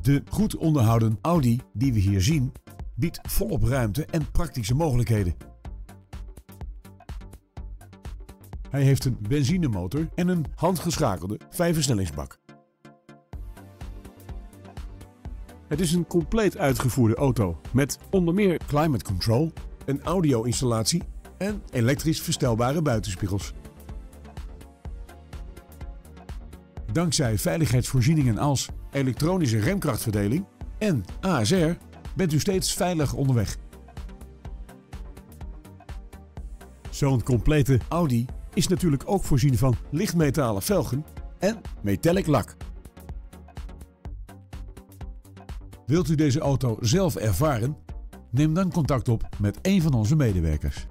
De goed onderhouden Audi die we hier zien biedt volop ruimte en praktische mogelijkheden. Hij heeft een benzinemotor en een handgeschakelde 5-versnellingsbak. Het is een compleet uitgevoerde auto met onder meer climate control, een audio-installatie en elektrisch verstelbare buitenspiegels. Dankzij veiligheidsvoorzieningen als elektronische remkrachtverdeling en ASR bent u steeds veilig onderweg. Zo'n complete Audi is natuurlijk ook voorzien van lichtmetalen velgen en metallic lak. Wilt u deze auto zelf ervaren? Neem dan contact op met een van onze medewerkers.